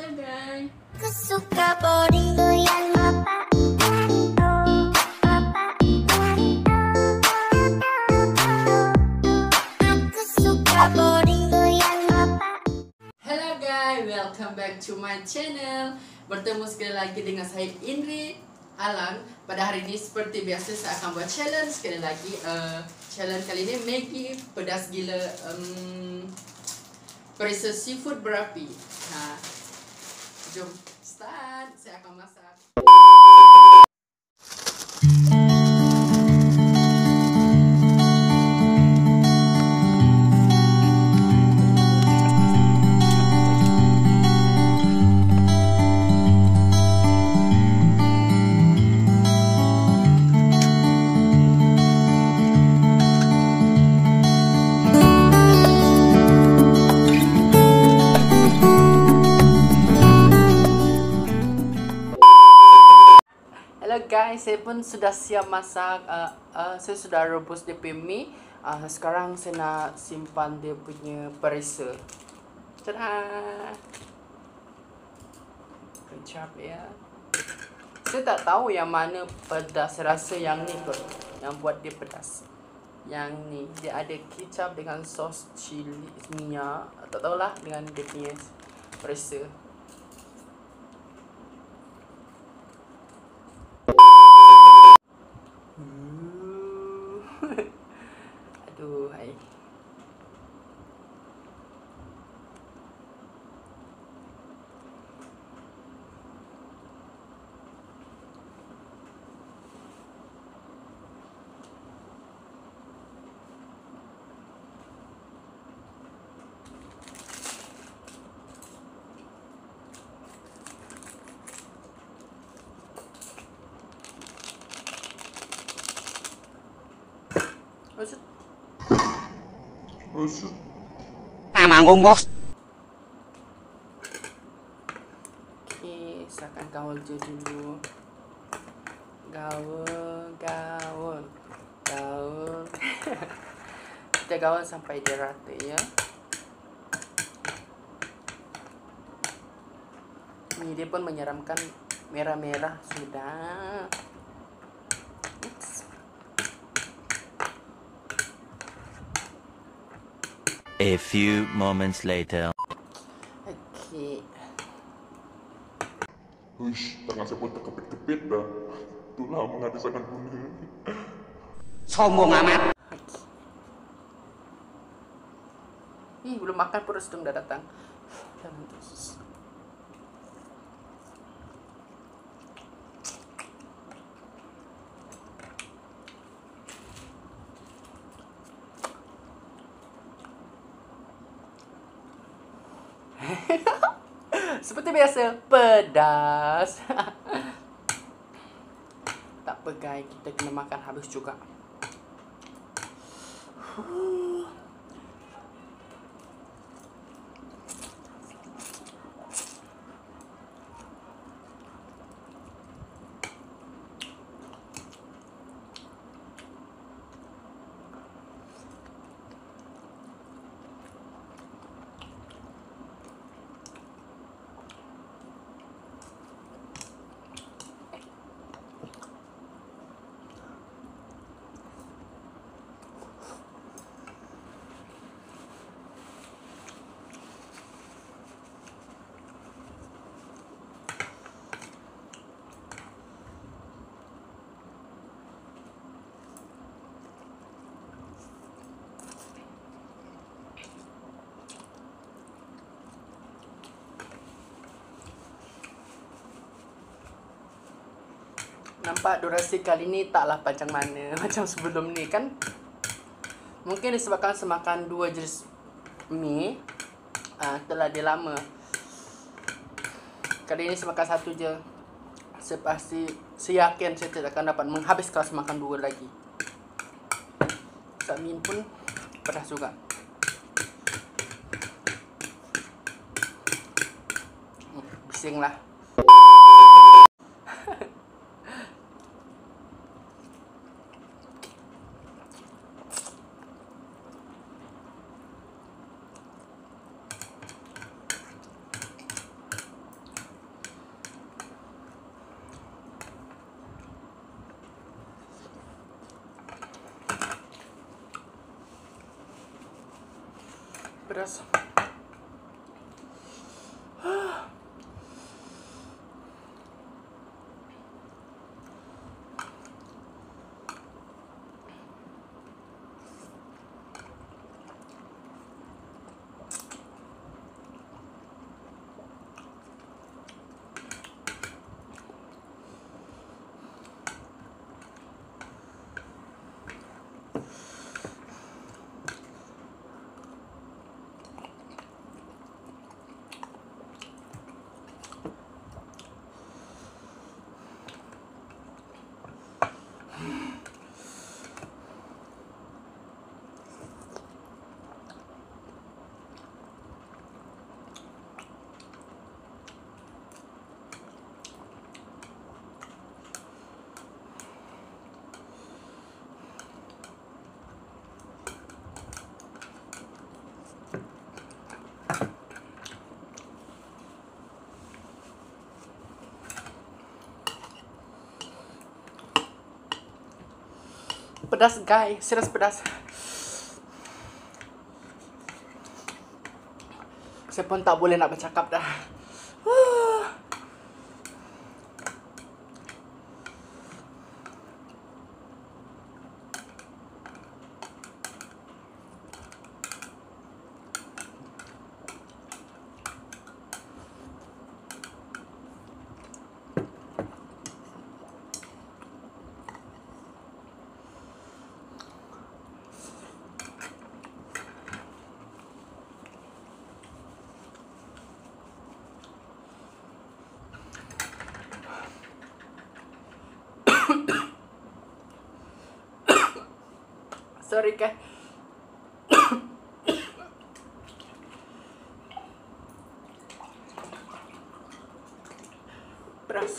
Halo guys. Aku suka body yang bapak Iwanto, bapak Iwanto. Aku suka body yang bapak. Hello guys, welcome back to my channel. Bertemu sekali lagi dengan saya Indri Alan. Pada hari ini seperti biasa saya akan buat challenge sekali lagi. Challenge kali ini Maggi pedas gila perisa seafood berapi. Jom start. Saya akan masak. Halo guys, saya pun sudah siap masak. Saya sudah rebus DP mie. Sekarang saya nak simpan dia punya perisa. Tada! Kecap ya. Saya tak tahu yang mana pedas. Saya rasa yang ni kot, yang buat dia pedas. Yang ni dia ada kecap dengan sos cili minyak. Tak tahulah dengan dia punya perisa. Aduh, hai. Manggung bos. Okey, saya akan gaul je dulu. Gaul. Kita gaul sampai dia rata ya. Ini dia pun menyeramkan, merah-merah sudah. A few moments later. Okey. Hush, tangan saya pun terkepit-kepit dah. Itulah mengada sangat guna. Sombong amat. Ih, belum makan perut sedang dah datang. Jangan terus. Seperti biasa, pedas. Tak apa guys, kita kena makan habis juga. Nampak durasi kali ni taklah panjang mana macam sebelum ni kan. Mungkin disebabkan semakan 2 jenis mie. Telah dia lama. Kali ni semakan 1 je. Saya yakin saya tidak akan dapat menghabis kalau semakan 2 lagi. Sebab mie pun pedas juga. Bising lah. pedas. Pedas guys, serius pedas. Saya pun tak boleh nak bercakap dah. Sorry guys. Pedas.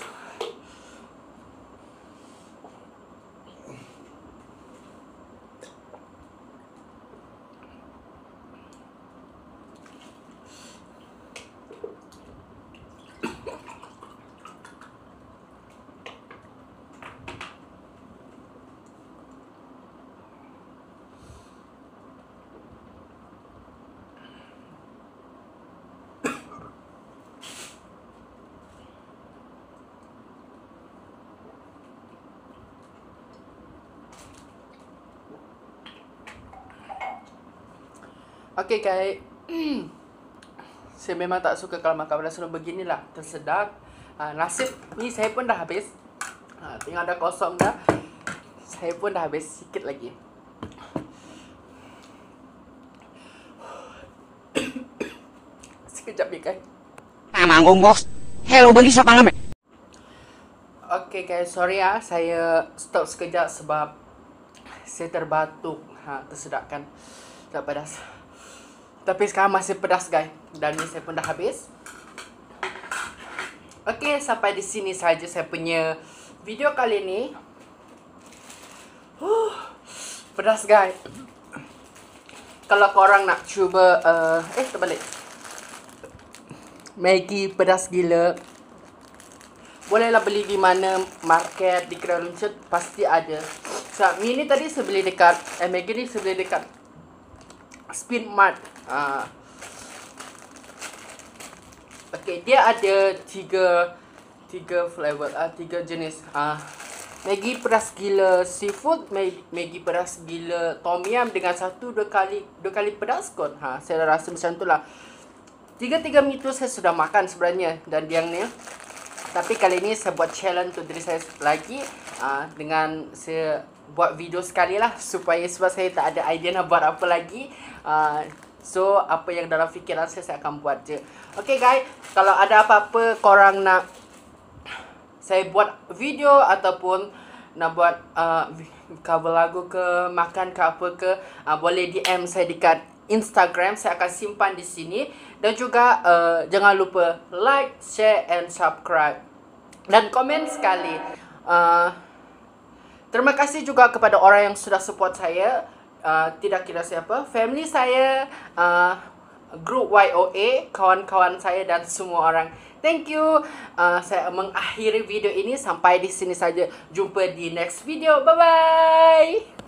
Okay guys, saya memang tak suka kalau makan pedas beginilah, tersedak. Nasib ni saya pun dah habis. Tinggal dah kosong dah. Saya pun dah habis sikit lagi. Sekejap ni guys. Manggung bos. Hello bagi siapa nama? Okay guys, sorry ya, saya stop sekejap sebab saya terbatuk. Tersedak kan, tak pedas. Tapi sekarang masih pedas guys. Dan ni saya pun dah habis. Okay, sampai di sini saja saya punya video kali ni. Pedas guys. Kalau korang nak cuba terbalik Maggi pedas gila, bolehlah beli di mana market, di kedai runcit pasti ada. So, mi ni tadi saya beli dekat Maggi ni saya beli dekat Spin Mart. Okay, dia ada tiga flavor, tiga jenis. Maggi pedas gila seafood, Maggi pedas gila tom yum dengan dua kali pedas kot. Saya rasa macam tu lah. Tiga mi tu saya sudah makan sebenarnya dan yang ni. Tapi kali ni saya buat challenge untuk diri saya lagi, dengan saya buat video sekali lah sebab saya tak ada idea nak buat apa lagi. So apa yang dalam fikiran saya akan buat je. Okay guys, kalau ada apa-apa korang nak saya buat video ataupun nak buat cover lagu ke, makan ke apa ke, boleh DM saya dekat Instagram. Saya akan simpan di sini. Dan juga jangan lupa like, share and subscribe dan komen sekali. Terima kasih juga kepada orang yang sudah support saya. Tidak kira siapa, family saya, grup YOA, kawan-kawan saya dan semua orang. Thank you. Saya mengakhiri video ini sampai di sini saja. Jumpa di next video. Bye bye.